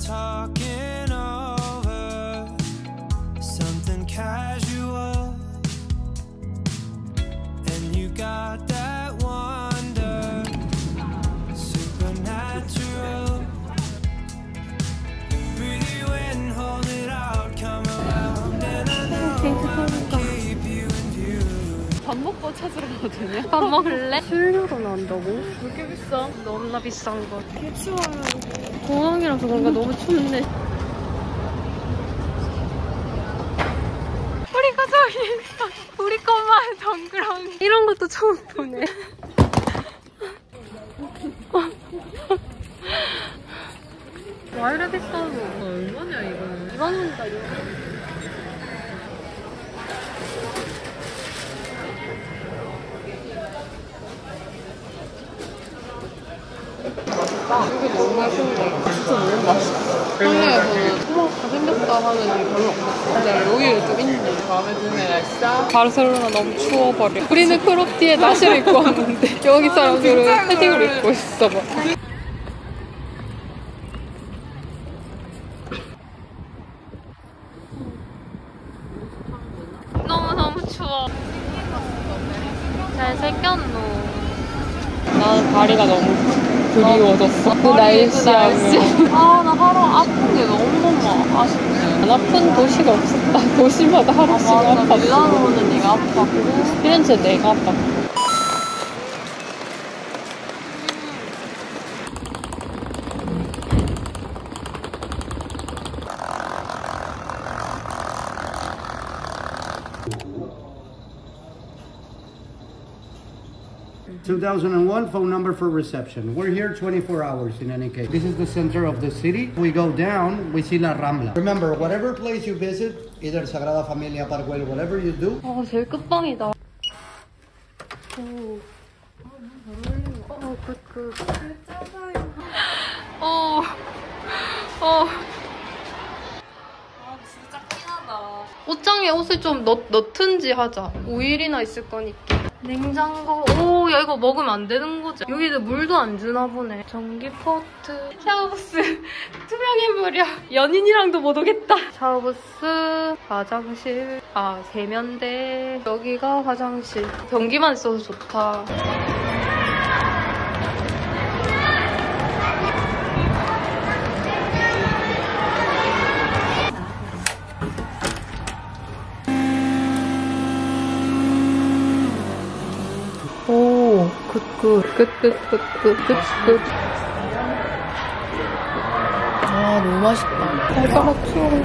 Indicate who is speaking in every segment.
Speaker 1: talking over something casual, and you got that wonder, supernatural. Breathe you in, hold it out, come around, and I know I'll keep you in view.
Speaker 2: 밥 먹고 찾으러 가도 되냐?
Speaker 3: 밥 먹을래?
Speaker 2: 수유료가 나온다고? 왜 이렇게 비싸?
Speaker 3: 너무나 비싼 거.
Speaker 2: 추워요.
Speaker 3: 공항이라서 그런가 너무 춥네. 우리가 저기 있어. 우리 것만 덩그러니. 이런 것도 처음 보네. 와 이래 비싸.
Speaker 2: 얼마냐 이거?
Speaker 3: 2만 원짜리.
Speaker 2: 이게 너무 맛있는데 진짜 너무 맛있어. 한국에서는 토마토가 생겼다 하는 게 별로 없었어. 근데 여기는 좀 있네. 마음에 드네. 날짜.
Speaker 3: 바르셀로나 너무 추워버려. 우리는 크롭티에 나시를 입고 왔는데 여기 사람들은 패딩을 입고 있어 봐. 너무 추워. 잘 생겼노.
Speaker 2: 나는 다리가 너무 그리워졌어. 그 날씨하고.
Speaker 3: 아, 나 하루 아픈 게 너무 아쉽네.
Speaker 2: 안 아픈 도시가 없었다. 도시마다 하루씩 아팠어.
Speaker 3: 밀라노는 네가 아팠고
Speaker 2: 피렌체 내가 아팠고.
Speaker 4: (2001) phone number for reception. We're here 24 hours in any case. This is the center of the city. We go down, we see La Rambla. Remember, whatever place you visit, either Sagrada Familia, Parkway, whatever you do.
Speaker 3: 아, 제일 끝방이다. 오. 아, 진짜 작긴 하다. 옷장에 옷을 좀 넣든지 하자. 5일이나 있을 거니까. 냉장고. 오, 야, 이거 먹으면 안 되는 거지? 여기도 물도 안 주나 보네. 전기 포트. 샤워부스. 투명해버려. 연인이랑도 못 오겠다. 샤워부스. 화장실. 아, 세면대. 여기가 화장실. 변기만 있어서 좋다. 오, 끝.
Speaker 2: 아, 너무 맛있다.
Speaker 3: 발가락 추워.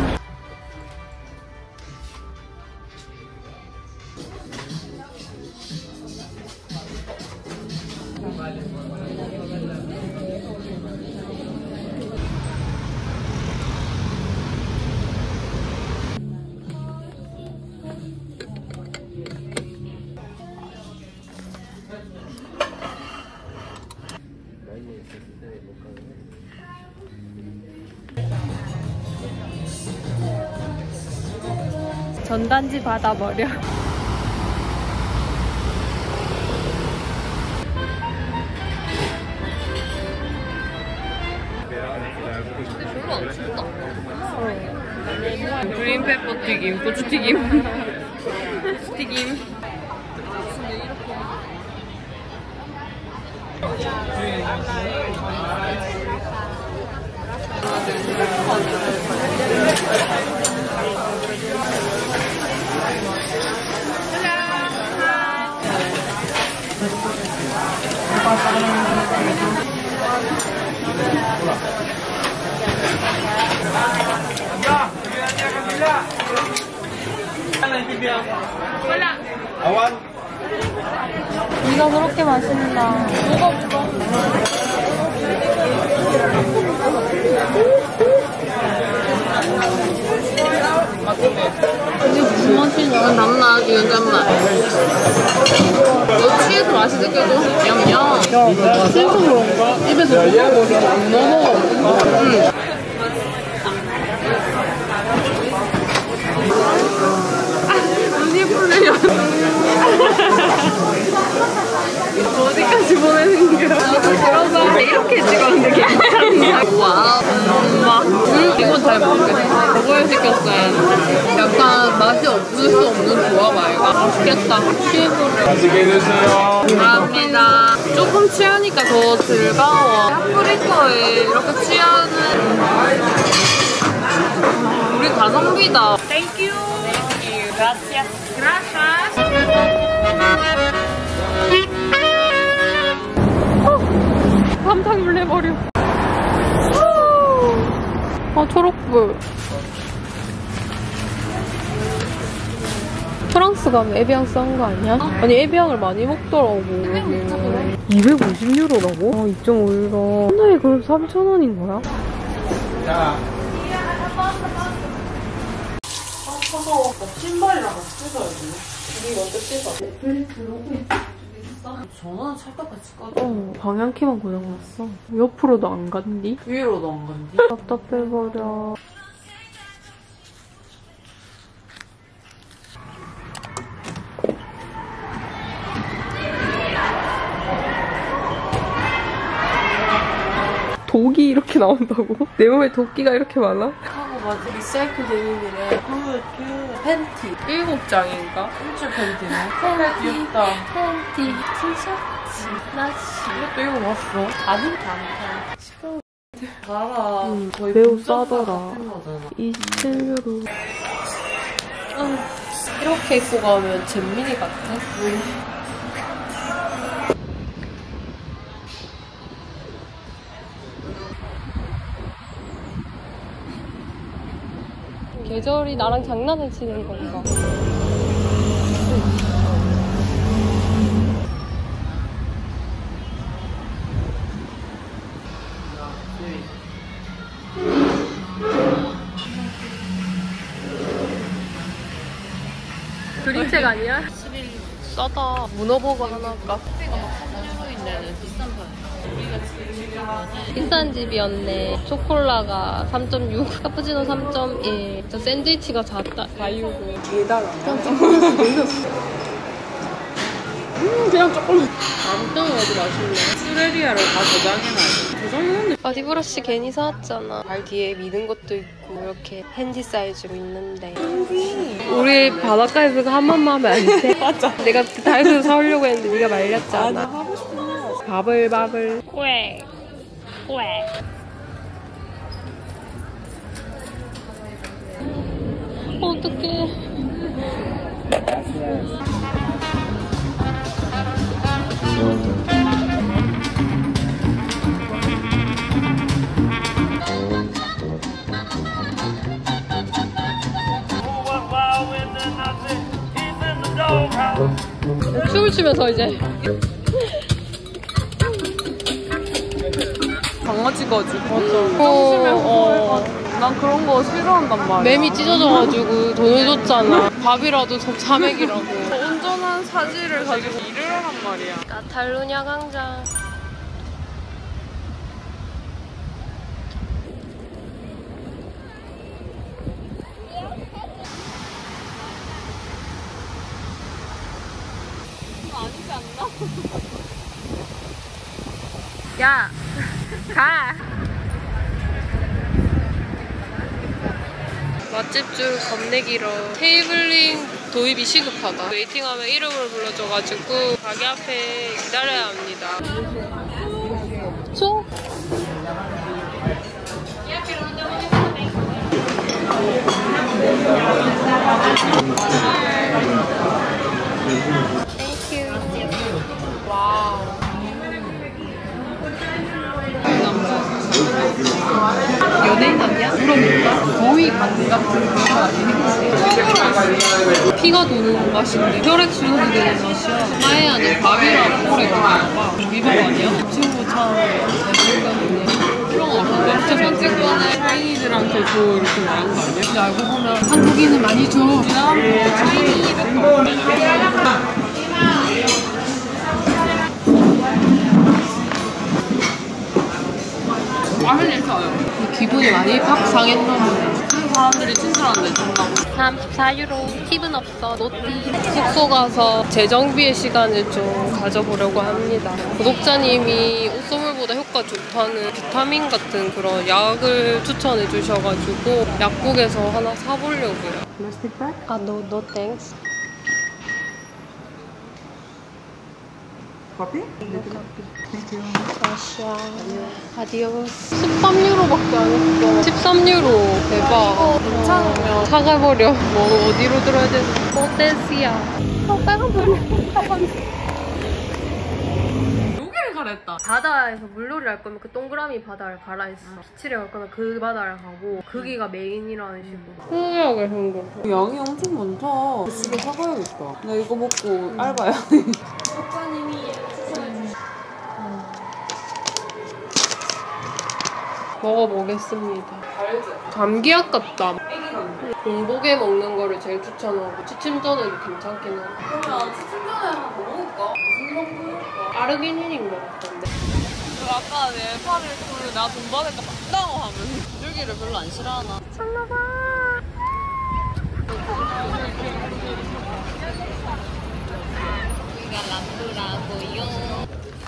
Speaker 3: 전단지 받아버려. 근데 별로 안 춥다.
Speaker 2: 그린페퍼 튀김, 고추튀김. 고추튀김.
Speaker 3: 네가 그렇게 맛있나?
Speaker 2: 이게 무슨 맛이냐? 단맛, 이건 짠맛. 너 취해서 맛이 느껴져? 냠냠. 야, 취해서 그런가? 입에서 먹어버려. 안 먹어. 응. 눈이 풀려요. 어디까지 보내는 거야? 나도 그러다 이렇게 찍었는데 괜찮냐? 와우. 이건 잘 모르겠어. 저걸 시켰어요. 약간 맛이 없을 수 없는 조합 아이가? 맛있겠다. 취해보려.
Speaker 5: 맛있게 드세요.
Speaker 2: 감사합니다. 조금 취하니까 더 즐거워. 파프리카에 이렇게 취하는 우리 가성비다. Thank you. Thank you. Gracias. Gracias. 깜짝 놀래버려. 초록불. 프랑스 가면 에비앙 싼 거 아니야? 아니 에비앙을 많이 먹더라고. 250유로라고? 2.5유로. 하나에 그럼 3,000원인 거야?
Speaker 6: 신발이랑 같이 뜯어야지. 우리 먼저 뜯어. 전화는 찰떡같이 꺼져.
Speaker 2: 방향키만 고장났어. 옆으로도 안 간디?
Speaker 6: 위로도 안 간디?
Speaker 2: 답답해버려. 독이 이렇게 나온다고? 내 몸에 도끼가 이렇게 많아?
Speaker 6: 하고 맞아. 리사이클 데님이래. 그 팬티.
Speaker 2: 7장인가?
Speaker 6: 일주 팬티네. 헐 귀엽다.
Speaker 3: 팬티, 티셔츠, 나시.
Speaker 6: 이것도 이거 봤어.
Speaker 3: 아니, 않다.
Speaker 6: 봐라. 거의
Speaker 2: 매우
Speaker 6: 분전사
Speaker 2: 싸더라.
Speaker 6: 같은 거잖아.
Speaker 2: 27유로.
Speaker 3: 이렇게 입고 가면 잼민이 같아. 계절이 나랑 장난을 치는 건가? 그림책 아니야? 싸다. 문어버거 하나 할까? 비싼 집이었네. 초콜라가 3.6, 카푸치노 3.1. 저 샌드위치가 4유로.
Speaker 2: 개달아. 그냥 초콜릿이 생겼어. 그냥 초콜릿.
Speaker 6: 아무튼 어디 맛있네. 수레리아를 다 저장해놔야 저장해놨는데.
Speaker 3: 바디브러쉬 괜히 사왔잖아. 발 뒤에 미는 것도 있고 이렇게 핸디 사이즈로 있는데. 우리 바닷가에서 한 번만 하면 안 돼?
Speaker 6: 맞아.
Speaker 3: 내가 다이소에서 사오려고 했는데 네가 말렸잖아.
Speaker 6: 하고 싶은 거.
Speaker 3: 바글바글. 어떡해. 춤을 추면서 이제
Speaker 2: 강아지 가지고. 맞아. 난 그런 거 싫어한단 말이야.
Speaker 3: 맴이 찢어져가지고 돈을 줬잖아. 밥이라도 자맥이라고.
Speaker 2: 온전한 사지를 가지고 일을 하란 말이야.
Speaker 3: 카탈루냐 광장. 아니지 않나? 야, 가! 맛집 줄 겁내 길어. 테이블링 도입이 시급하다. 웨이팅하면 이름을 불러줘가지고 가게 앞에 기다려야 합니다. 줘?
Speaker 2: 연예인 아니야? 물어볼까? 거의 간 같은 그런 거 아니야?
Speaker 3: 피가 도는 맛인데 혈액순환이 되는 맛이야. 아예 안에 밥이랑 오래 들어가. 미밥 아니야? 친구 참 잘생겼네.
Speaker 2: 그런 거 없는데? 진짜 선택권에 차이니즈한테 줘 이렇게 말한 거 아니야? 근데 알고 보면 한국인은 많이 줘. 지나가면 차이니 이랬어. 맛있어요.
Speaker 3: 기분이 많이 팍 상했나 보네.
Speaker 2: 사람들이 친절한데 준다고.
Speaker 3: 34유로. 팁은 없어. 노티. 숙소 가서 재정비의 시간을 좀 가져보려고 합니다. 구독자님이 옷소물 치료보다 효과 좋다는 비타민 같은 그런 약을 추천해 주셔가지고 약국에서 하나 사보려고요.
Speaker 2: Plastic bag?
Speaker 3: 아, no thanks.
Speaker 2: Copy? Thank you.
Speaker 3: 아시아. 아디오스. 13유로밖에 안 했어. 13유로. 대박.
Speaker 2: 괜찮으면
Speaker 3: 사가버려. 뭐 어디로 들어야 되지? 포테시아. 빨간불.
Speaker 2: 여기를 가랬다.
Speaker 3: 바다에서 물놀이를 할 거면 그 동그라미 바다를 가라 했어. 비치를 갈 거면 그 바다를 가고 거기가 메인이라는 식으로. 신기하게 생겼어.
Speaker 6: 양이 엄청 많다. 집에 사가야겠다. 나 이거 먹고 알바야.
Speaker 3: 먹어보겠습니다. 감기약 같다. 공복에 먹는 거를 제일 추천하고 취침 전에도 괜찮긴 해.
Speaker 6: 그러면 치킨 전에 한번 더 먹을까? 무슨 정도일까?
Speaker 3: 아르기닌인 것 같던데.
Speaker 6: 아까 내 팔을 나 돈 받을까 빡다고 하면 줄기를 별로 안 싫어하나? 우리가 람브라고요.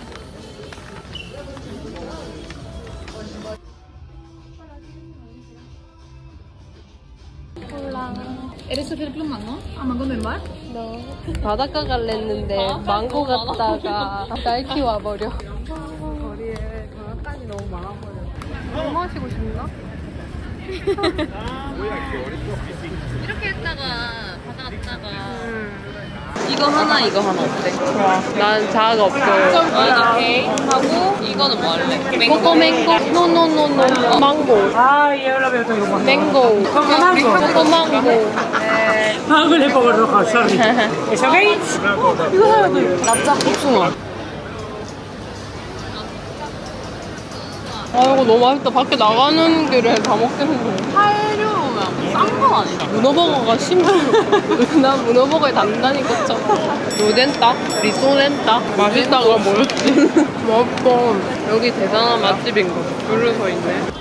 Speaker 6: ¿Eres el plumano? ¿A mango normal?
Speaker 3: 바닷가 갈랬는데 망고 갔다가 날키 와버려.
Speaker 6: 거리에 경악관이 너무 많아버려.
Speaker 3: 뭐 마시고 싶나?
Speaker 6: 이렇게 했다가 바다 갔다가 이거 하나 이거 하나 어때?
Speaker 3: 좋아. 난 자아가 없어요.
Speaker 6: 오케이 하고 이거는 뭐 할래?
Speaker 3: 코코 맹고? 노노노노. 망고.
Speaker 5: Ah, y ahora veo todo igual.
Speaker 3: 맹고. 코코 망고.
Speaker 5: Ah, que le pongo roja, sorry. ¿Eso veis?
Speaker 6: 납작 복숭아.
Speaker 3: 아 이거 너무 맛있다. 밖에 나가는 길에 다 먹겠는데.
Speaker 6: 8유로면 싼 건 아니다.
Speaker 3: 문어버거가 10유로. 난 문어버거에 단단히 꽂잖아. 로덴딱? 리소덴딱? 맛있다가 뭐였지? 맛있어. 여기 대단한 맛집인 거. 줄을 서 있네.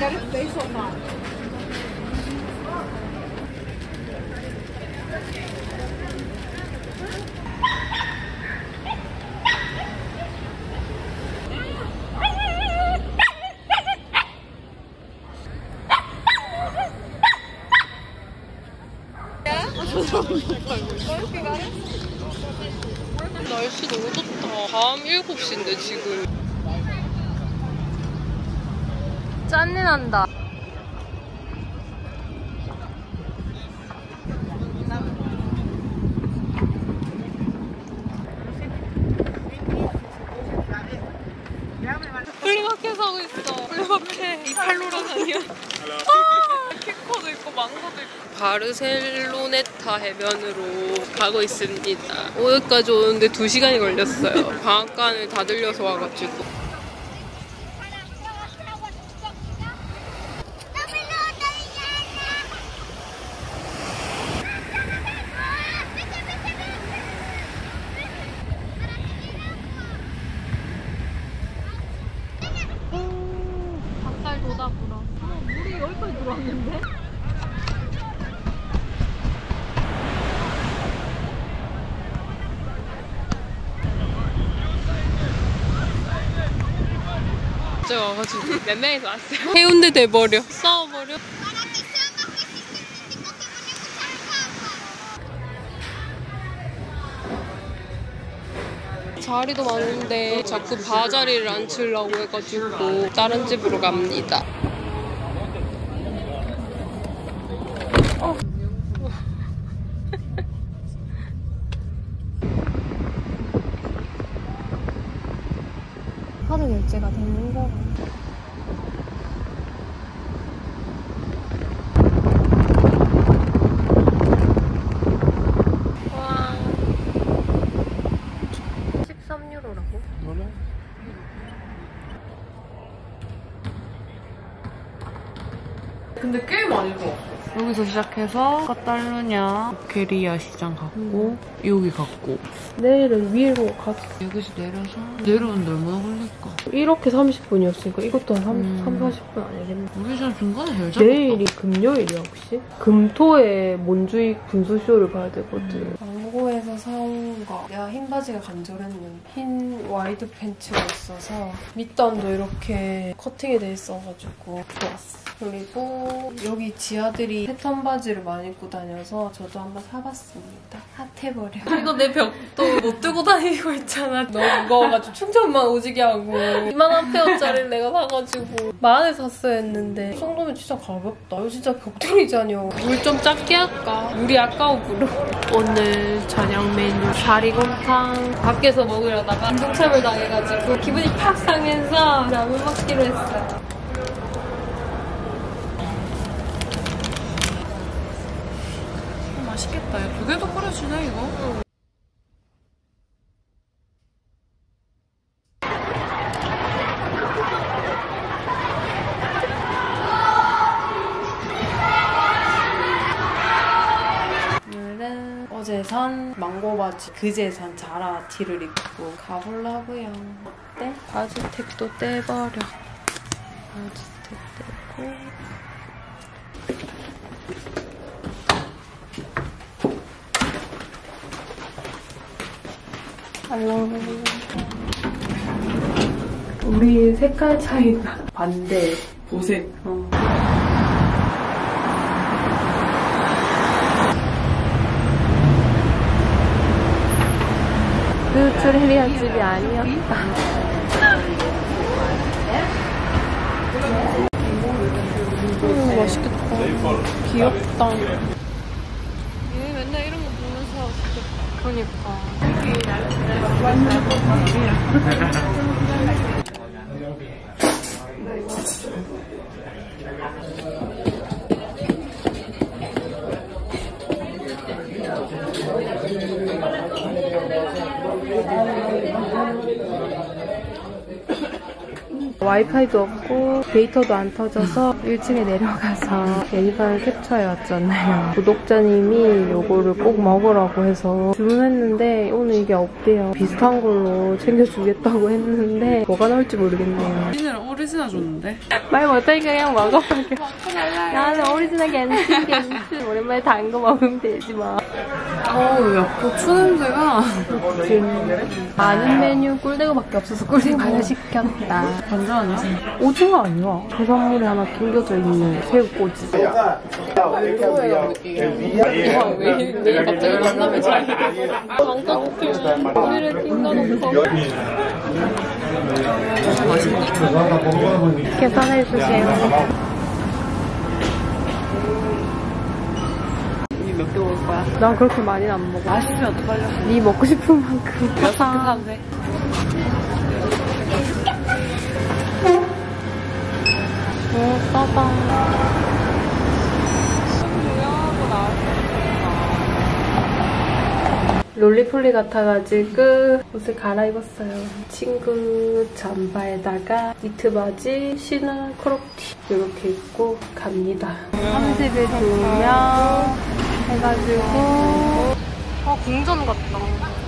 Speaker 3: 날씨 너무 좋다. 밤 7시인데 지금. 짠내 난다. 플리마켓 하고 있어. 플리마켓. 이팔로란 아니야? 키코도 있고 망고도 있고. 바르셀로네타 해변으로 가고 있습니다. 오늘까지 오는데 2시간이 걸렸어요. 방앗간을 다 들려서 와가지고. 닭살 돋아 불어. 물이 여기까지 들어왔는데? 진짜 와가지고 몇 명이서 왔어요. 해운대 돼버려. 싸워버려. 자리도 많은데 자꾸 바자리를 안 치려고 해가지고 다른 집으로 갑니다. 하루 결제가 되는 거. 와. 13유로라고? 몰라.
Speaker 2: 근데 꽤 많이 들어왔어. 여기서 시작해서 카탈루냐, 오케리아 시장 갔고 여기 갔고
Speaker 3: 내일은 위로 가자.
Speaker 2: 여기서 내려서 내려오는데 얼마나 걸릴까?
Speaker 3: 이렇게 30분이었으니까 이것도 한 40분 아니겠네.
Speaker 2: 우리 전 중간에 제일 짧았다.
Speaker 3: 내일이 금요일이야 혹시? 금토에 몬주익 분수쇼를 봐야 되거든. 광고에서 사온 거. 내가 흰 바지가 간절했는데 흰 와이드 팬츠가 있어서 밑단도 이렇게 커팅이 돼 있어가지고 좋았어. 그리고 여기 지아들이 패턴 바지를 많이 입고 다녀서 저도 한번 사봤습니다. 핫해버려. 이거 내 벽도 못 들고 다니고 있잖아. 너무 무거워가지고 충전만 오지게 하고 2만 페어짜리를 내가 사가지고 10,000원에 샀어야 했는데 이 정도면 진짜 가볍다. 이거 진짜 벽돌이잖여. 물 좀 작게 할까? 물이 아까워 불어. 오늘 저녁 메뉴 사리곰탕 밖에서 먹으려다가 인종차별 당해가지고 기분이 팍 상해서 라면 먹기로 했어요.
Speaker 2: 맛있겠다. 야, 두 개도 끓여주네 이거.
Speaker 3: 오늘은 어제 산 망고 바지, 그제 산 자라 티를 입고 가보려고요. 어때? 바지택도 떼버려. 바지택 떼고. 우리 색깔 차이가 반대.
Speaker 2: 보색.
Speaker 3: 뷰트리리아 집이 아니었다. 맛있겠다. 귀엽다. 얘 맨날 이런 거 보면서 그러니까. 와이파이도 없고 데이터도 안 터져서 1층에 내려가서 메뉴판을 캡처해왔잖아요. 구독자님이 요거를 꼭 먹으라고 해서 주문했는데 오늘 이게 없대요. 비슷한 걸로 챙겨주겠다고 했는데 뭐가 나올지 모르겠네요.
Speaker 2: 오리지널 줬는데?
Speaker 3: 말 못하니까 그냥 먹어볼게. 나는 오리지널 괜찮. 오랜만에 단 거 먹으면 되지 뭐.
Speaker 2: 어우, 야, 고추 냄새가.
Speaker 3: 많은 메뉴 꿀대구밖에 없어서 꿀대구 하나 시켰다.
Speaker 2: 완전 아니야?
Speaker 3: 오징어 아니야? 해산물에 하나 낑겨져 있는 새우꼬지.
Speaker 2: 내가 갑자기 만나면 잘
Speaker 3: 깜깜해. 머리를 낑겨놓고. 계산해주세요.
Speaker 2: 몇 개 먹을 거야?
Speaker 3: 난 그렇게 많이는 안 먹어.
Speaker 2: 맛있으면 어떡하려?
Speaker 3: 네 먹고 싶은 만큼.
Speaker 2: 사면 돼.
Speaker 3: 오, 싸다. 롤리폴리 같아가지고 옷을 갈아입었어요. 친구 잠바에다가 니트 바지, 신은 크롭티 이렇게 입고 갑니다. 30일 2명 해가지고 궁전 같다.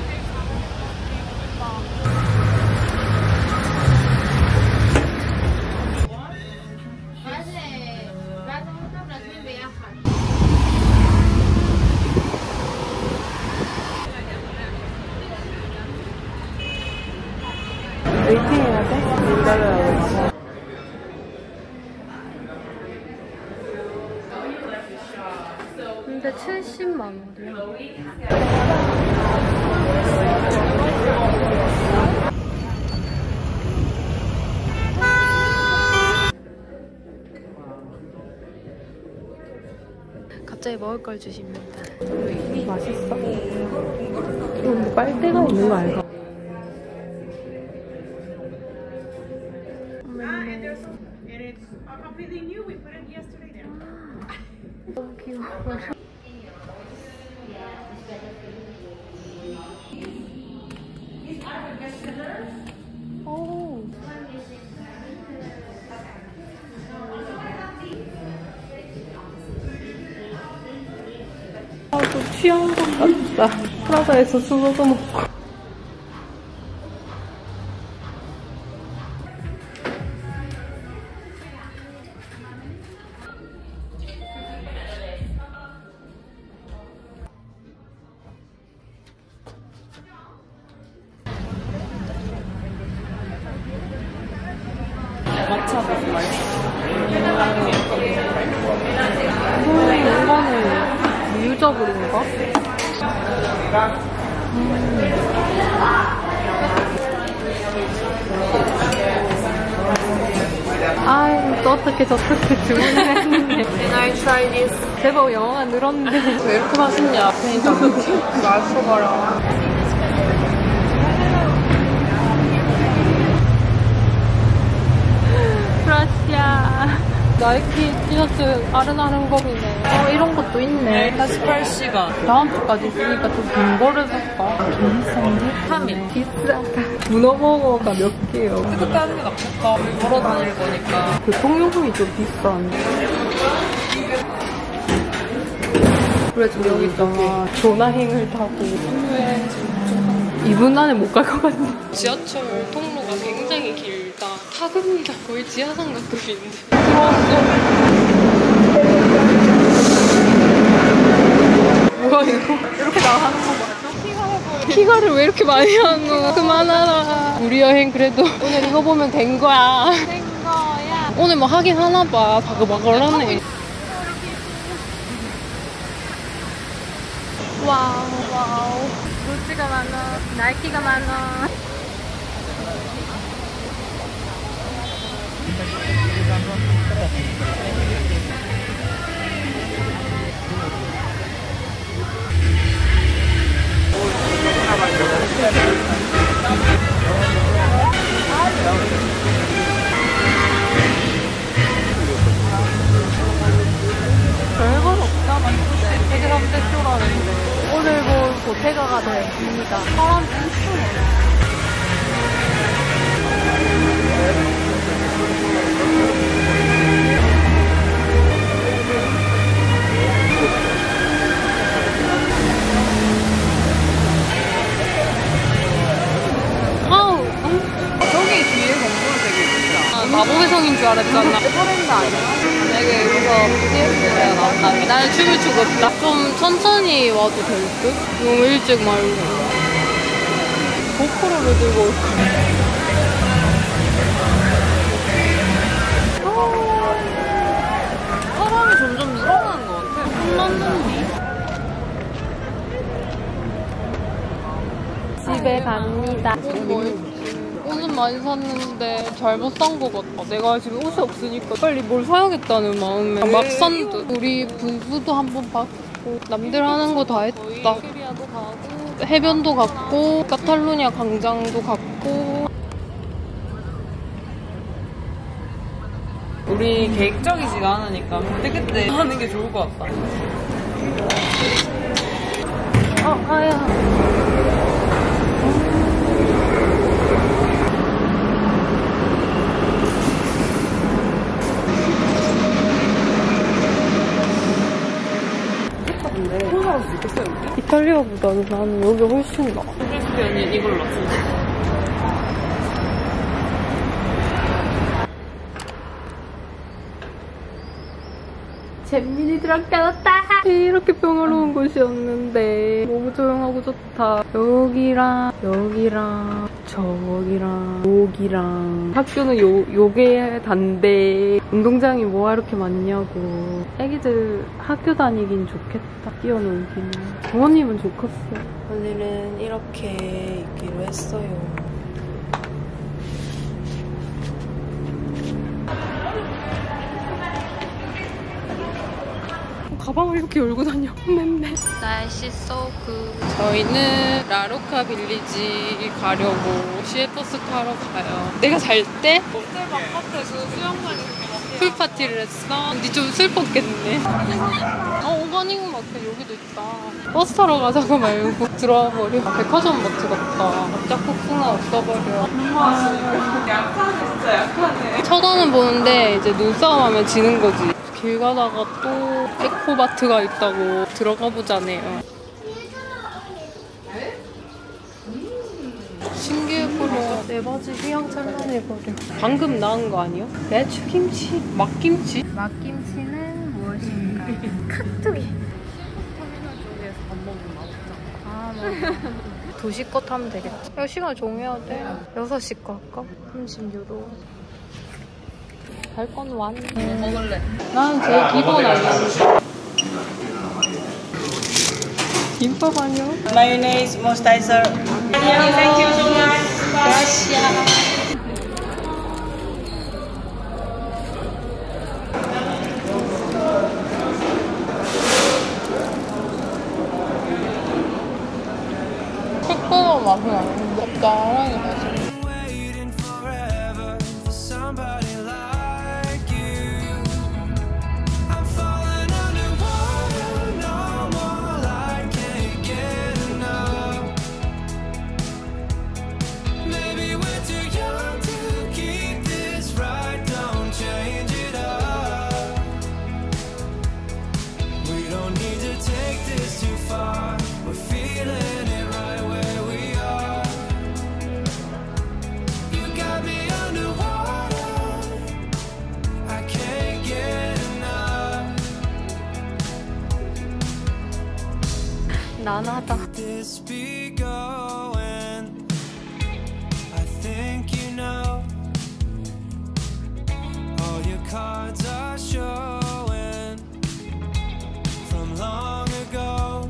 Speaker 3: 웨이팅해야 돼? 기다려야 돼. 근데 70만 원이야. 갑자기 먹을 걸 주십니다. 맛있어? 이거 뭐 빨대가 있는 거 알까? 너무 귀여워. 오. 아, 좀 취한 것 같다. 프라다에서 술도 먹고. 싱가포르인가? 아유, 또 어떻게 저렇게 주문을 했는데. And I try this. 제법 영어가 늘었는데. 왜 이렇게 맛있냐? 그러니까 맛있어 봐라. 브라시아. 나이키 티셔츠 아른아른거리네. 이런 것도 있네.
Speaker 6: 48시간.
Speaker 3: 다음 주까지 있으니까 좀 긴 거를 살까? 비싼데?
Speaker 6: 3일.
Speaker 3: 비싸다. 문어버거가 몇 개요?
Speaker 6: 그렇게 하는 게 낫겠다. 걸어 다닐 거니까.
Speaker 3: 교통요금이 좀 비싸네. 그래, 지금 여기 있잖아. 전화행을 타고. 2분 안에 못 갈 것 같네. 지하철 통로가 굉장히 길다. 타급니다. 거의 지하상 같급인데. 들어왔어. 뭐야 이거? 이렇게 나가는 거 맞아? 피가를 왜 이렇게 많이 하노? 그만하라. 우리 여행 그래도 오늘 이거 보면 된 거야. 된 거야. 오늘 뭐 하긴 하나 봐. 바글바글하네. 와우. 루치가 많아. 나이키가 많아. 별건 없다 맞는데 베트남 대쇼라는데 오늘 볼 보테가가 되었습니다. 사람 엄청 아우
Speaker 6: 저기 뒤에 건물색이 있다.
Speaker 3: 마법의 성인 줄 알았잖아.
Speaker 6: 브랜드 아니야? 만약에 여기서 BTS가 나온다면
Speaker 3: 나는 춤을 추고 싶다. 좀 천천히 와도 될 듯? 너무 일찍 말고. 고프로를 들고 올 거야.
Speaker 6: 사람이 점점 늘어나는 것 같아.
Speaker 3: 끝났는데? 집에 갑니다. 옷은 많이 샀는데 잘못 산 것 같다. 내가 지금 옷이 없으니까 빨리 뭘 사야겠다는 마음에 막 산 듯. 우리 분수도 한번 봤고 남들 하는 거 다 했다.
Speaker 6: 시리아도 가고
Speaker 3: 해변도 갔고 카탈루냐 광장도 갔고.
Speaker 6: 우리 계획적이지가 않으니까 그때그때 하는 게 좋을 것 같다.
Speaker 3: 아야. 이탈리아보다는 나는 여기 훨씬 나아.
Speaker 6: 프레스편이 이걸로.
Speaker 3: 잼민이들한테 왔다. 이렇게 평화로운 곳이었는데 너무 조용하고 좋다. 여기랑 여기랑 저기랑 여기랑 학교는 요게 단데 운동장이 뭐가 이렇게 많냐고. 애기들 학교 다니긴 좋겠다. 뛰어놀기는. 부모님은 좋겠어. 오늘은 이렇게 있기로 했어요. 가방을 이렇게 열고 다녀. 맨날. 날씨 쏘그. 저희는 라로카 빌리지 가려고 시외버스 타러 가요. 내가 잘 때 호텔 바깥에서 수영장에서 풀파티를 했어. 근데 좀 슬펐겠네. 오가닉 마트 여기도 있다. 버스 타러 가자고 말고 들어와 버려. 백화점 마트 같다. 갑자기 폭풍아 없어버려.
Speaker 6: 약하네, 진짜 약하네.
Speaker 3: 쳐다는 보는데 이제 눈싸움하면 지는 거지. 길 가다가 또 에코마트가 있다고 들어가 보자네요. 신기해버려. 내 바지 휘황찬란해버려. 방금 나온 거 아니야? 배추김치? 막김치? 막김치는 무엇인가? 카투기. 터미널 쪽에서 밥 먹으면 맛있다. 맞아. 2시 거 타면 되겠다. 야, 시간 정해야 돼. 6시 거 할까? 30유로. 갈 건 완.
Speaker 6: 뭐 먹을래?
Speaker 3: 나는 제일 기본 알람. 김밥 아니야?
Speaker 5: Mayonnaise, moisturizer. Thank you so much.
Speaker 3: 새콤한 맛은 아닌데 적당하게 맛있어.
Speaker 1: waiting forever for somebody like you. I'm falling underwater, no more light, can't get enough. Maybe we're too young to keep this right, don't change it up. We don't need to take this too far, we're feeling it right where we are. You got me underwater, I can't get enough.
Speaker 3: 난하다.
Speaker 1: This be going, I think you know. All your cards are showing from long ago.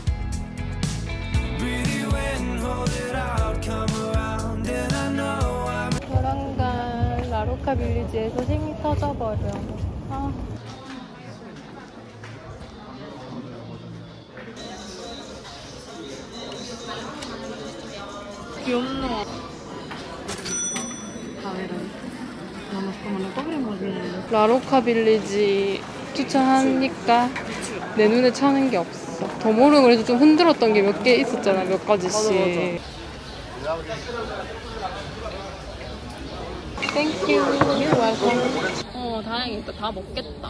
Speaker 1: Breathe you in, hold it out, come around, and I know I'm
Speaker 3: 저랑간 라로카 빌리지에서 생이 터져버려. 아. 귀엽노. 라로카 빌리지 추천하니까 내 눈에 차는 게 없어. 더모르는 그래도 좀 흔들었던 게 몇 개 있었잖아, 몇 가지씩. 땡큐. 다행이다. 다 먹겠다.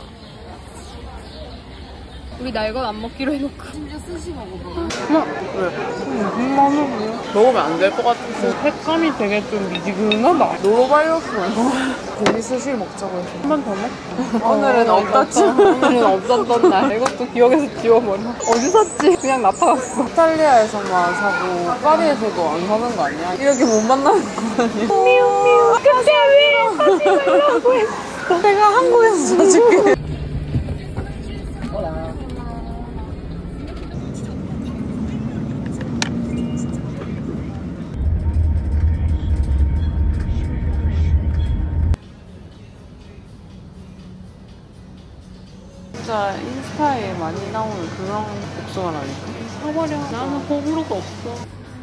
Speaker 3: 우리 나 이건 안 먹기로 해놓고.
Speaker 2: 심지어 스시 먹어봐.
Speaker 3: 무슨 마늘이야?
Speaker 2: 먹으면 안 될 것 같아서 색감이 되게 좀 미지근하다. 노로바이러스가 고기 스시 먹자고 해서 한 번 더 먹자. 오늘은 없었지. 오늘은 없었던 날.
Speaker 3: 이것도 기억에서 지워버려. 어디 샀지? 그냥 나타났어.
Speaker 2: 이탈리아에서만 사고 파리에서도 안 사는 거 아니야? 이렇게 못 만나는 거 아니야?
Speaker 3: 미우. 근데 왜 사지 말라고 했어?
Speaker 2: 내가 한국에서 사줄게. 진짜 인스타에 많이 나오는 그런 복숭아라니까.
Speaker 3: 사버려. 나는 호불호가 없어.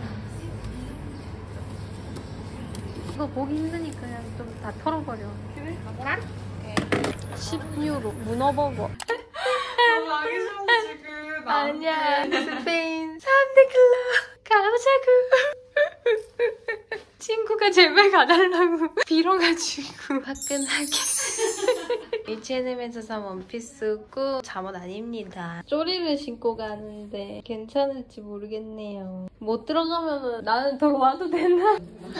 Speaker 3: 이거 보기 힘드니까 그냥 좀 다 털어버려. 그래? 10유로 문어버거.
Speaker 2: 나기 싫어 지금.
Speaker 3: 아니야. 스페인 3대 클럽 가보자고. 친구가 제발 가달라고 빌어가지고 화끈하게. H&M에서 산 원피스고 잠옷 아닙니다. 쪼리를 신고 가는데 괜찮을지 모르겠네요. 못 들어가면은 나는 들어와도 되나?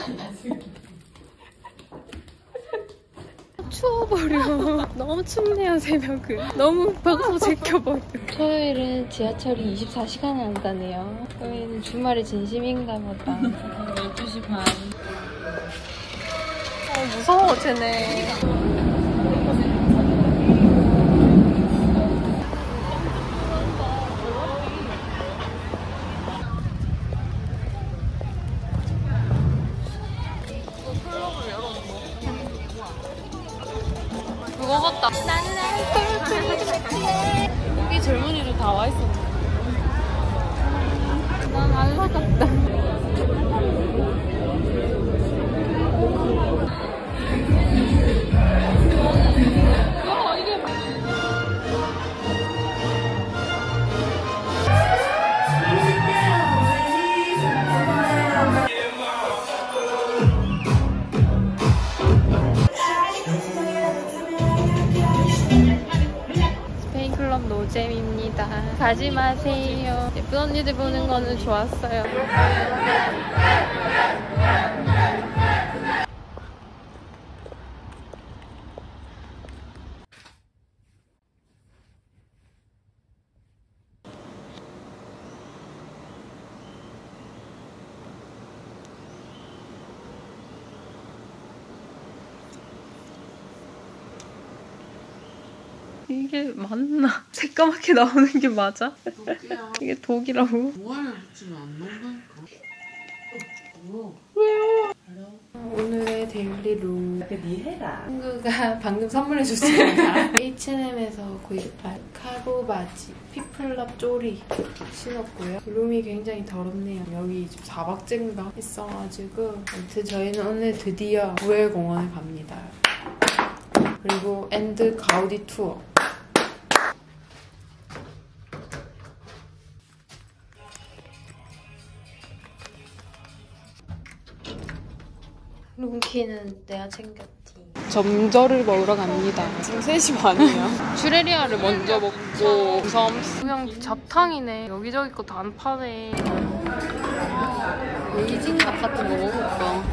Speaker 3: 추워버려. 너무 춥네요, 새벽은. 너무 벽서 제껴버려. 토요일은 지하철이 24시간 한다네요. 토요일은 주말에 진심인가 보다.
Speaker 6: 12시 반.
Speaker 3: 무서워, 쟤네. 그거 같다. 여기 젊은이들 다 와 있었네. 난 알라 같다. 스페인 클럽 노잼입니다. 가지 마세요. 예쁜 언니들 보는 거는 좋았어요. 이게 맞나? 새까맣게 나오는 게 맞아?
Speaker 2: 독이야.
Speaker 3: 이게 독이라고?
Speaker 2: 모아에 붙이면 안 녹는다니까.
Speaker 3: 오늘의 데일리 룩. 친구가 방금 선물해줬어요. H&M에서 구입한 카고 바지, 피플럽 쪼리 신었고요. 룸이 굉장히 더럽네요. 여기 지금 4박째인가 있어가지고 아무튼 저희는 오늘 드디어 구엘공원에 갑니다. 그리고 엔드 가우디 투어. 룸키는 내가 챙겼지. 점저를 먹으러 갑니다. 지금 3시 반이에요. 슈레리아를 먼저 먹고 그냥 잡탕이네. 여기저기 거 다 안 파네. 베이징닭 같은 거 먹어볼까?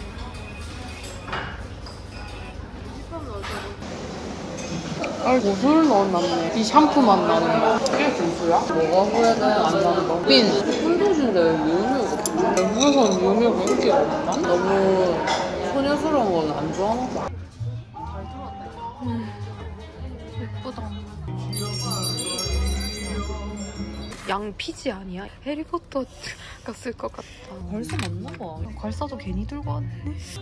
Speaker 3: 고수를 넣어놨네. 이 샴푸 맛 나는 거. 이게 고수야? 뭐가 후회돼? 안 나는 거? 빈! 혼조신데 유미가 외국에서는 유미가 인기가 없나? 너무 소녀스러운 건 안 좋아하나 봐. 예쁘다. 양피지 아니야? 해리포터가 쓸 것 같다.
Speaker 6: 벌써 맞나 봐.
Speaker 3: 괄사도 괜히 들고 왔네.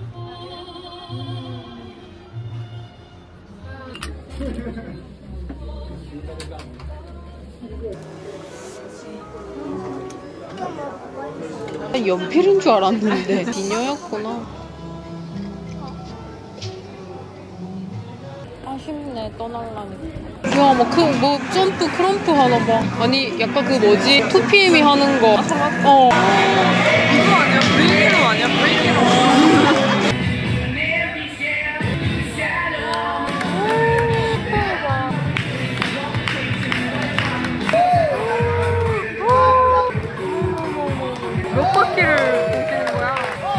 Speaker 3: 연필인 줄 알았는데 비녀였구나. 아쉽네, 떠날라니까. 야, 뭐 점프 크럼프 하나 봐. 아니, 약간 그 뭐지? 2PM이 하는 거. 어.
Speaker 6: 이거 아니야? 브레이키노 아니야? 브레이키노.
Speaker 3: 몇 바퀴를 보시는 거야?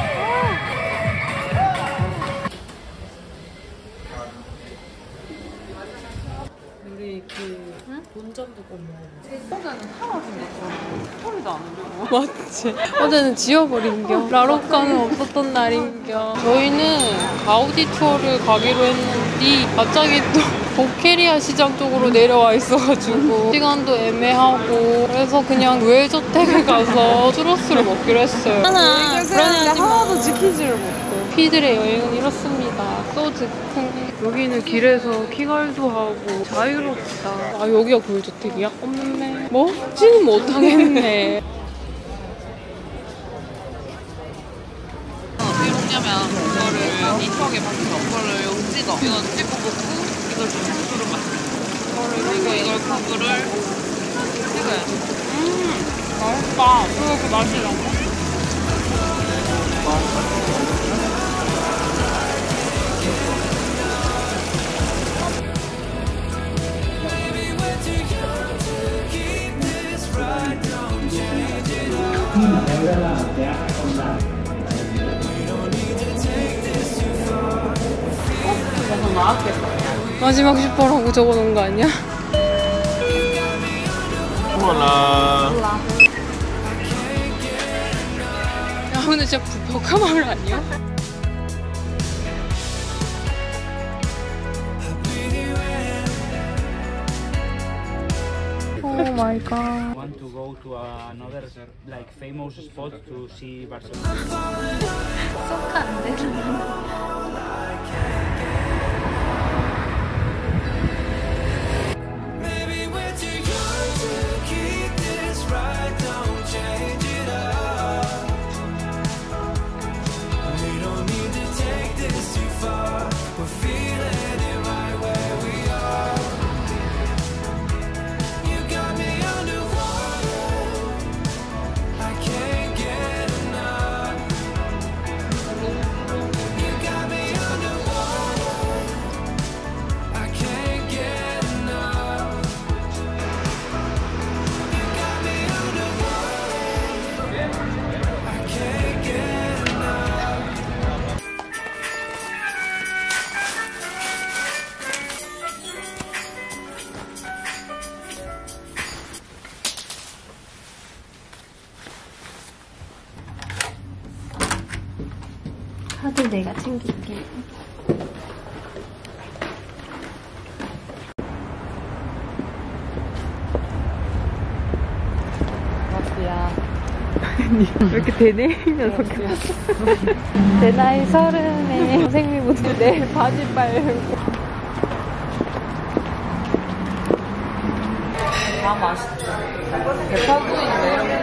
Speaker 6: 우리 본점도 꼭 먹어. 어제는 하나 생겼잖아. 소리도 안 들리고.
Speaker 3: 맞지? 어제는 지워버린겨. 라로카는 없었던 날인겨. 저희는 가우디 투어를 가기로 했는데 갑자기 또 보케리아 시장 쪽으로 내려와 있어가지고 시간도 애매하고 그래서 그냥 우회저택에 가서 추러스를 먹기로 했어요.
Speaker 6: 그러는데 하나도 지키지를 못해.
Speaker 3: 피들의 여행은 이렇습니다. 또 즉흥. 여기는 길에서 키갈도 하고 자유롭다. 아, 여기가 우회저택이야? 없네. 먹지는 못하겠네.
Speaker 6: 왜 먹냐면 이거를 니트하게 바꿔서 이거를 여기 찍어. 이거 찍고 먹고 이걸 좀 국수를 마시고 그리고 이걸 국수를 찍어야지.
Speaker 3: 맛있다. 그렇게 맛이라고? 마지막 슈퍼라고 적어놓은 거 아니야?
Speaker 7: 몰라.
Speaker 3: 야, 근데 진짜 벽화마을 아니야? Oh my god.
Speaker 7: Want to go to another like famous spot to see Barcelona?
Speaker 3: 소카 안 되나?
Speaker 1: Maybe we're too young to keep this right. Don't change it up. We don't need to take this too far. We're feeling it right where we are. You got me underwater. I can't get enough. You got me underwater. I can't get enough. You got me underwater. I can't get enough.
Speaker 3: 카드 내가 챙길게.
Speaker 2: 언니 왜 이렇게 되뇌이면서 내 나이 30에 선생님부터 내 바지 빨고
Speaker 6: 다 맛있죠. 대파구이인데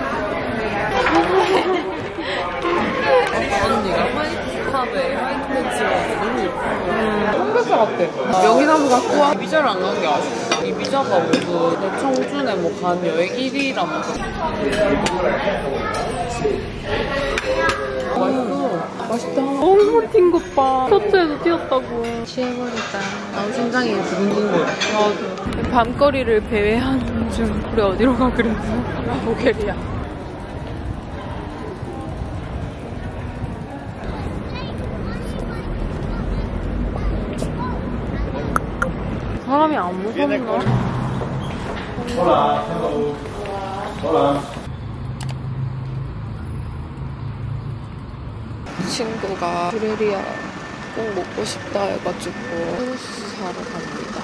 Speaker 6: 언니가 화이트탑에 화이트 팬츠가 너무 예뻐요. 삼겹살 같아. 여기나무 갖고 와. 이비자를 안 넣은 게 아쉽다. 이비자가 모두 내 청준에 뭐 간 여행 1위라면서. 맛있어. 맛있다.
Speaker 2: 너무 튄 것 봐. 셔츠에도 튀었다고. 취해버렸다.
Speaker 6: 난 심장이 두근두근 거려.
Speaker 2: 나도. 밤거리를 배회하는 중. 우리 어디로 가 그래서? 보게리야. 사람이 안 무섭나? 친구가 브레리아 꼭 먹고 싶다 해가지고 소스 사러 갑니다.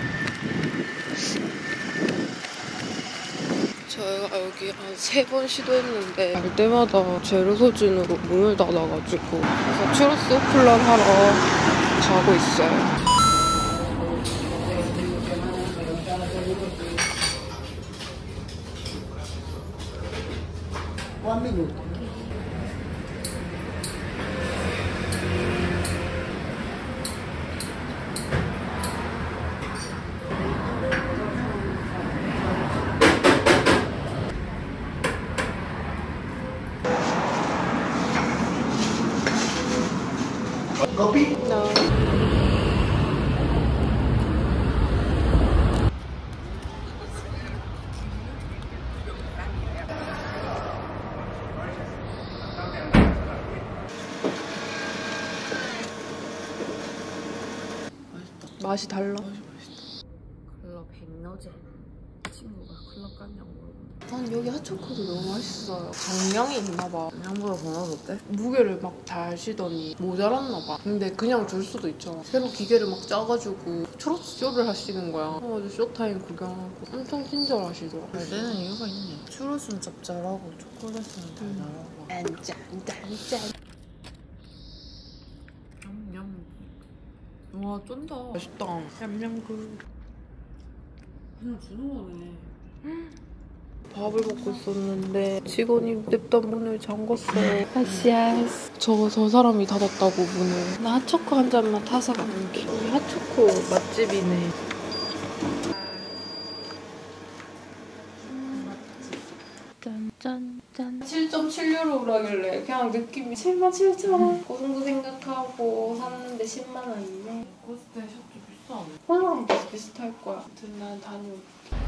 Speaker 2: 저희가 여기 한 3번 시도했는데 갈 때마다 제로 소진으로 문을 닫아가지고 그래서 추러스 오플런 하러 가고 있어요.
Speaker 4: Copy?
Speaker 2: No. 맛이 달라.
Speaker 6: 클럽 백너제. 친구가 클럽 갔냐고 물어보는데.
Speaker 2: 난 여기 핫초코도 너무 맛있어요. 정량이 있나봐.
Speaker 6: 양보다 더 넣어줬대?
Speaker 2: 무게를 막 잘 시더니 모자랐나봐. 근데 그냥 줄 수도 있잖아. 새로 기계를 막 짜가지고 추러스 쇼를 하시는 거야. 그래가지고 쇼타임 구경하고 엄청 친절하시더라.
Speaker 6: 잘 되는 이유가 있네. 추러스는 짭짤하고 초콜릿은 달달하고.
Speaker 2: 짠짠짠.
Speaker 6: 냠냠. 와 쫀다.
Speaker 2: 맛있다. 냠냠그.
Speaker 6: 그냥 주는 거네.
Speaker 2: 밥을 먹고 있었는데 직원이 냅다 문을 잠궜어요. 아시아스. 저 사람이 닫았다고 문을. 나 핫초코 한 잔만 타서 갈게. 여기 핫초코 맛집이네. 짠짠짠. 7.7유로 오라길래 그냥 느낌이 77,000원. 고등도 생각하고 샀는데 10만 원이네.
Speaker 6: 코스트 샵도 비싸네.
Speaker 2: 홀로랑 비슷할 거야. 아무튼 난 다녀올게.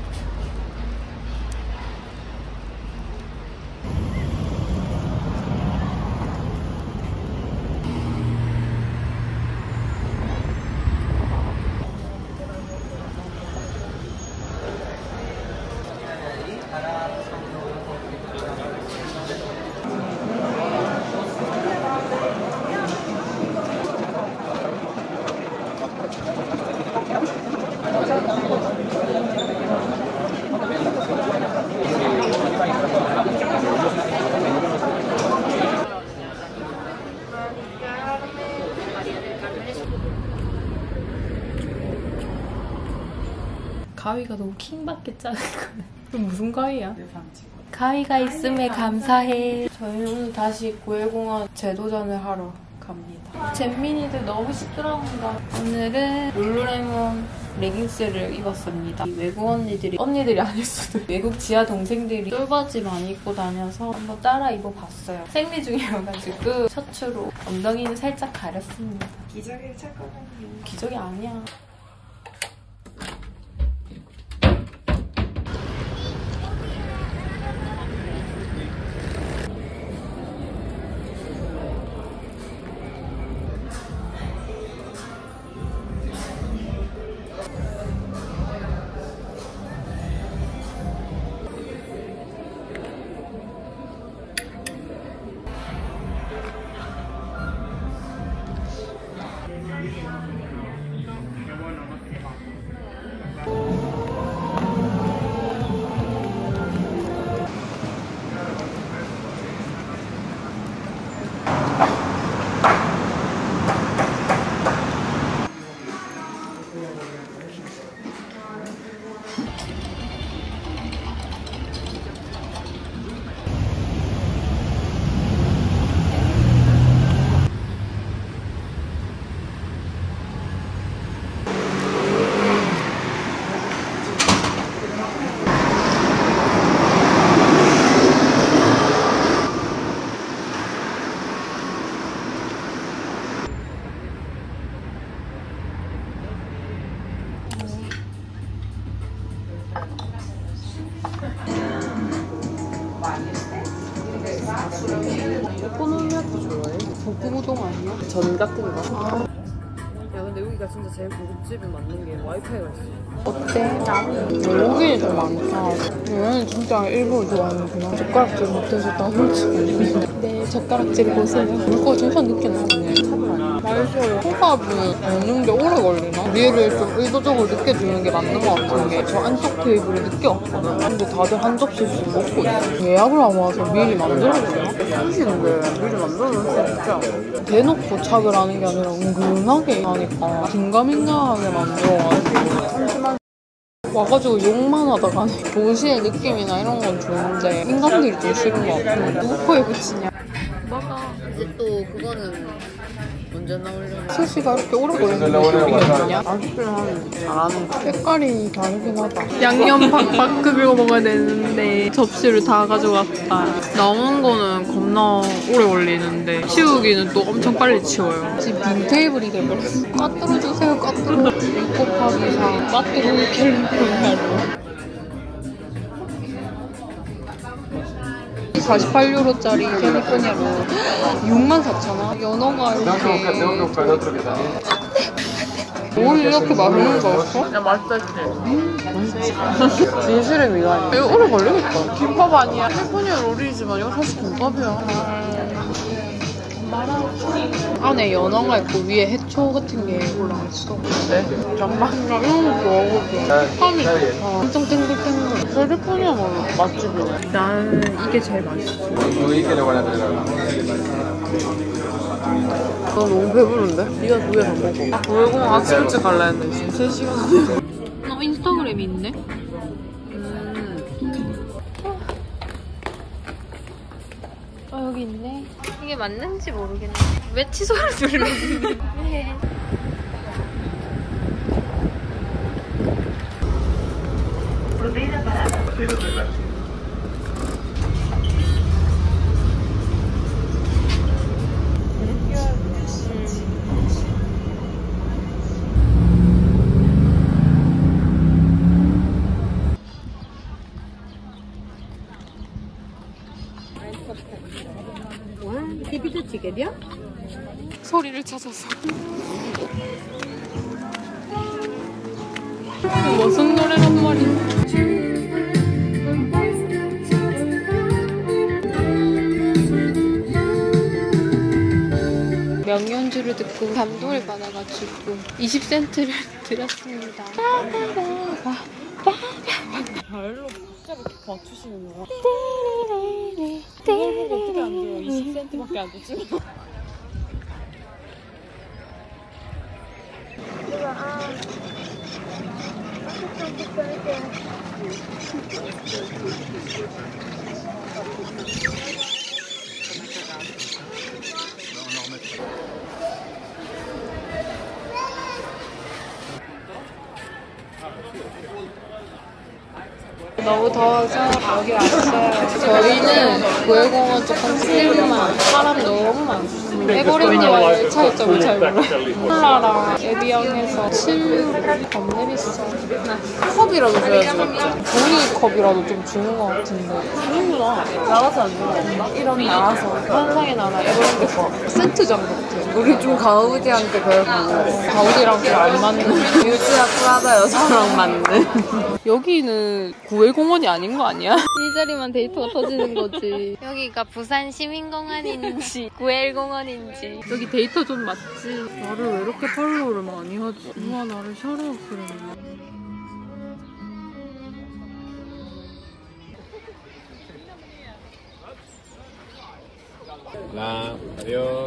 Speaker 2: 가위가 너무 킹받게 작은 그럼 무슨 가위야? 가위가 있음에 감사해. 저희는 오늘 다시 고해공원 제도전을 하러 갑니다. 잼민이들 너무 시끄러운가. 오늘은 룰루레몬 레깅스를 입었습니다. 외국 언니들이 아닐 수도 외국 지하 동생들이 쫄바지 많이 입고 다녀서 한번 따라 입어봤어요. 생리 중이어가지고 셔츠로 엉덩이는 살짝 가렸습니다. 기저귀를 찾거든요. 기저귀 아니야.
Speaker 6: 오코노미야끼 좋아해? 볶음우동 아니야? 전 같은 거? 야 근데 여기가 진짜 제일 고급집이 맞는 게 와이파이가 있어.
Speaker 2: 어때? 여기는 좀 많다. 얘는 진짜 일부러 좋아하는구나. 젓가락질 못해서 나물지. 네, 젓가락질 보세요. 이거 진짜 늦게 나오네. 맛있어요. 호밥은 먹는 게 오래 걸리나? 위를 좀 의도적으로 늦게 주는 게 맞는 것 같은 게 저 안쪽 테이블에 늦게 왔거든. 근데 다들 한 접시씩 먹고 있어. 예약을 안 와서 미리 만들어주나?
Speaker 6: 한시인데 미리 만들어놓을 수 있지 않아?
Speaker 2: 대놓고 착을 하는 게 아니라 은근하게 하니까 긴가민가하게 만들어가지고 와가지고 욕만 하다가 가네. 도시의 느낌이나 이런 건 좋은데 인간들이 좀 싫은 것 같고 누구 코에 붙이냐.
Speaker 6: 이제 또 그거는 언제 나오려나?
Speaker 2: 스시가 이렇게 오래 걸리는 게 요리였냐?
Speaker 6: 아쉽긴 한데 잘하는 거.
Speaker 2: 색깔이 다르긴 하다. 양념 팍팍 끓여 먹어야 되는데 접시를 다 가져갔다. 나오는 거는 겁나 오래 걸리는데 치우기는 또 엄청 빨리 치워요. 지금 빈 테이블이 돼버렸어. 까뜨로 주세요, 까뜨로. 6 곱하기 4 까뜨로 캘리포니아로. 48유로짜리 캘리포니아로 64,000원? 연어가 이렇게 뭘 이렇게 맛있는 거였어?
Speaker 6: 야 맛있다 했지? 진실의 미간이야.
Speaker 2: 이거 오래 걸리겠다.
Speaker 6: 김밥 아니야. 캘리포니아 롤이지만 이거 사실 김밥이야.
Speaker 2: 안에 연어가 있고 위에 해초 같은 게 올라있어.
Speaker 6: 네? 정말?
Speaker 2: 나 이런 거 좋아하거든. 함이 좋다. 엄청 탱글탱글.
Speaker 6: 캘리포니아 맛집이네.
Speaker 2: 나는 이게 제일 맛있어.
Speaker 6: 나 너무 배부른데? 네가 2개 더 먹어. 구해공원 아침 일찍 갈라 했는데 지금 3시간.
Speaker 2: 너 인스타그램 있네? 여기 있네. 이게 맞는지 모르겠네. 왜 취소를 누르는지. 네. 소리를 찾아서. 무슨 노래란 말이야? 명연주를 듣고 감동을 받아가지고 20센트를 드렸습니다.
Speaker 6: 발로 진짜 이렇게 맞추시는 거야? 이걸 보고 어떻게 안 돼요? 20cm밖에 안 되지?
Speaker 2: 너무 더워서 여기 왔어요. 저희는 구해공원 조금 쓸만. 사람 너무 많고. 에버랜드와의 차이점을 잘 몰라. 콜라랑 에비앙에서 7유로. 겁내 비싸.
Speaker 6: 컵이라도 줘야지 맞지?
Speaker 2: 종이컵이라도 좀 주는 것 같은데.
Speaker 6: 그런구나. 나가서 안 주나? 이런 나와서.
Speaker 2: 환상의 나라 에버랜드 거. 세트장 같아.
Speaker 6: 우리 좀 가우디한테 배우고
Speaker 2: 가우디랑 좀 안 맞는.
Speaker 6: 유즈야 프라다 여자랑 맞는.
Speaker 2: 여기는 구해공원이 아닌 거 아니야? 이 자리만 데이터가 터지는 거지. 여기가 부산 시민공원인지 구엘공원인지. 여기 데이터 좀 맞지?
Speaker 6: 나를 왜 이렇게 팔로우를 많이 하지? 누가 나를 샤라웃을 했나?
Speaker 8: Adiós.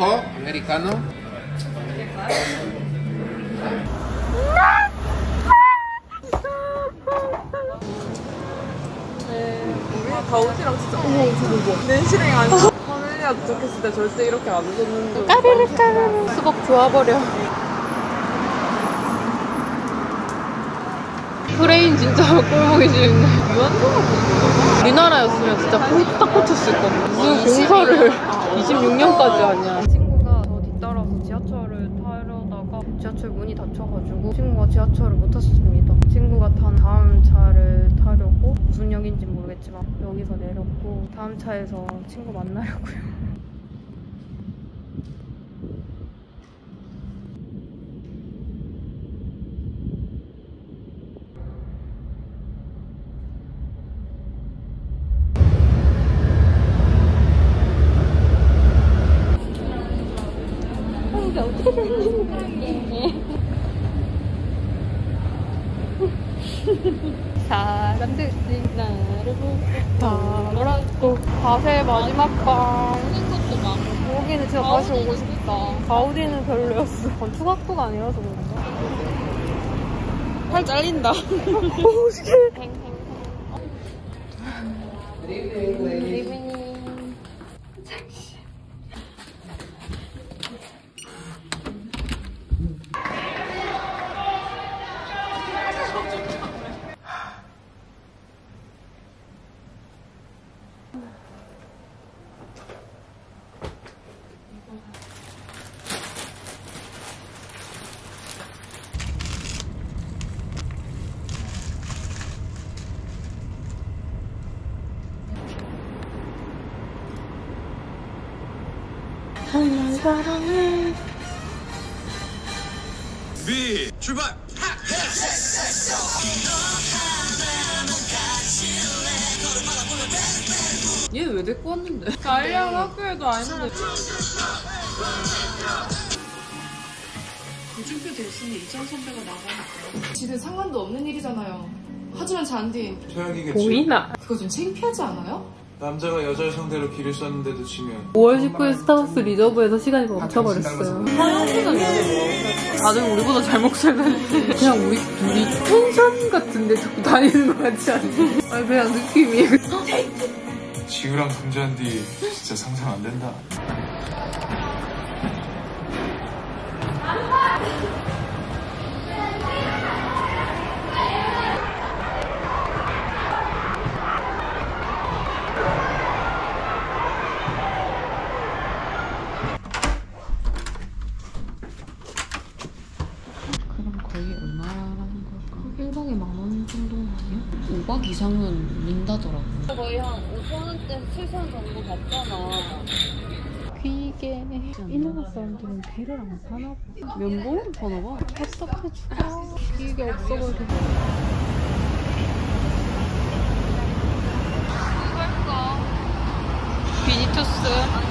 Speaker 8: rojo, americano.
Speaker 6: 우리 가오지랑 진짜 어머 저거 낸시랭 아니야? 파멜리아 도착했을 때 절대 이렇게 안 웃었는데
Speaker 3: 까르르 까르르 수박 좋아버려. 프레임 진짜 꼴보기 싫은데.
Speaker 6: 유한도가 뭐야?
Speaker 3: 우리나라였으면 진짜 홀딱 꽂혔을 건데. 무슨 공사를 26년까지 하냐. 친구가 저 뒤따라서 지하철을 타려다가 지하철 문이 닫혀가지고 친구가 지하철을 못 탔습니다. 친구가 탄 다음 차를 타려고 무슨 역인지 모르겠지만 여기서 내렸고 다음 차에서 친구 만나려고요. 사람들이 나를 보고 바라고 밭의 마지막 밤. 여기는 진짜 다시 오고 싶다. 가우디는 별로였어. 건축학도가 아니라서 그런가?
Speaker 6: 팔 잘린다.
Speaker 3: 정말 사랑해.
Speaker 1: 비 출발.
Speaker 6: 얘 왜 데리고 왔는데? 알량 학교에도 아닌데.
Speaker 9: 대중표 됐으니 이전 선배가 나가니까 지금 상관도 없는 일이잖아요. 하지만 잔디
Speaker 10: 최악이겠지.
Speaker 3: 보이나?
Speaker 9: 그거 좀 창피하지 않아요?
Speaker 10: 남자가 여자를 상대로 길을 썼는데도 지면
Speaker 3: 5월 19일 스타벅스 리저브에서 시간이 멈춰버렸어요.
Speaker 6: 다들 우리보다 잘 먹잖아요.
Speaker 3: 그냥 우리 둘이 펜션 같은데 자꾸 다니는 거 같지 않니? 아니 그냥 느낌이.
Speaker 10: 지우랑 금지한 뒤 진짜 상상 안 된다.
Speaker 6: 거의 얼마라는 걸까? 1박에 10,000원 정도 아니야? 5박 이상은 낸다더라고.
Speaker 3: 거의 한 5,000원대 7,000원 정도 받잖아. 귀게. 일본어 사람들은 배를 안 사나 봐.
Speaker 6: 면봉은 파나 봐.
Speaker 3: 섭섭해주고 귀게 없어버려. 누굴까? 비니투스.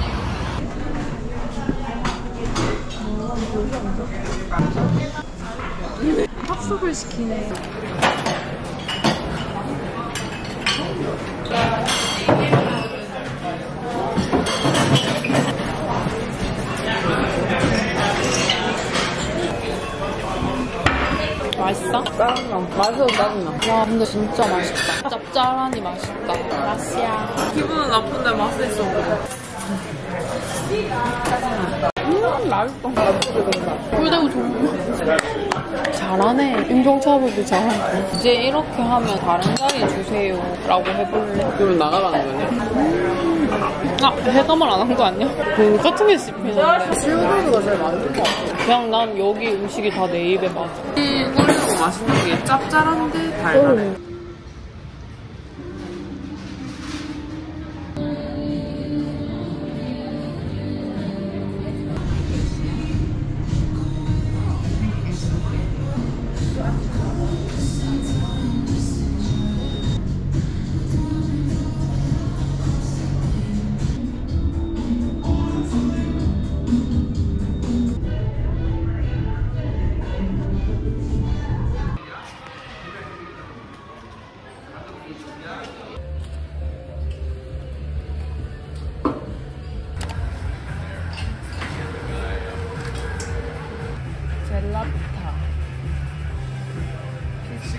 Speaker 6: 합숙을 시키네.
Speaker 3: 맛있어?
Speaker 6: 짜증나. 맛있어도 짜증나.
Speaker 3: 와 근데 진짜 맛있다. 짭짤하니 맛있다. 맛이야.
Speaker 6: 기분은 나쁜데 맛은 있어. 맛있다.
Speaker 3: 꿀대고 좋은 잘하네. 인종차별도 잘하네. 이제 이렇게 하면 다른 자리 주세요 라고 해볼래?
Speaker 6: 그러면 나가라는 거네.
Speaker 3: 아 해감을 안 한 거 아니야? 그 같은 게 씹히는데
Speaker 6: 새우도수가 제일 맛있을 것 같아.
Speaker 3: 그냥 난 여기 음식이 다 내 입에 맞아.
Speaker 6: 이 꿀리고 맛있는 게 짭짤한데 달달해.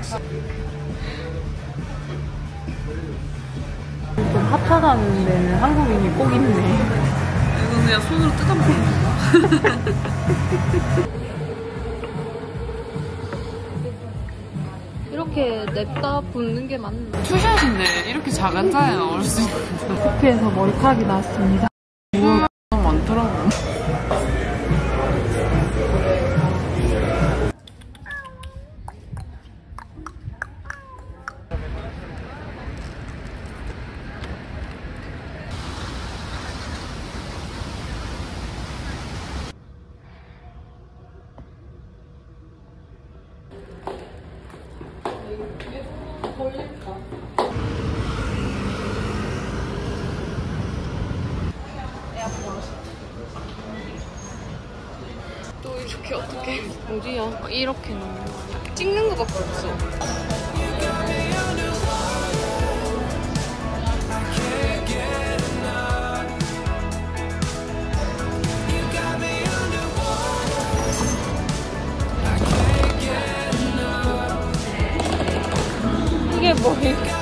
Speaker 2: 좀 합쳐가는 데는 한국인이 꼭 있네.
Speaker 6: 이건 그냥 손으로 뜯어먹는 건가?
Speaker 3: 이렇게 냅다 붓는 게 맞나?
Speaker 6: 투샷인데 이렇게 작은 잔에 넣을 수 있는.
Speaker 2: 커피에서 머리카락이 나왔습니다.
Speaker 6: 뭐야, 많더라고.
Speaker 3: 또 이렇게 어떻게 어디야? 이렇게 넣는 거야. 찍는 거밖에 없어. 이게 뭐야?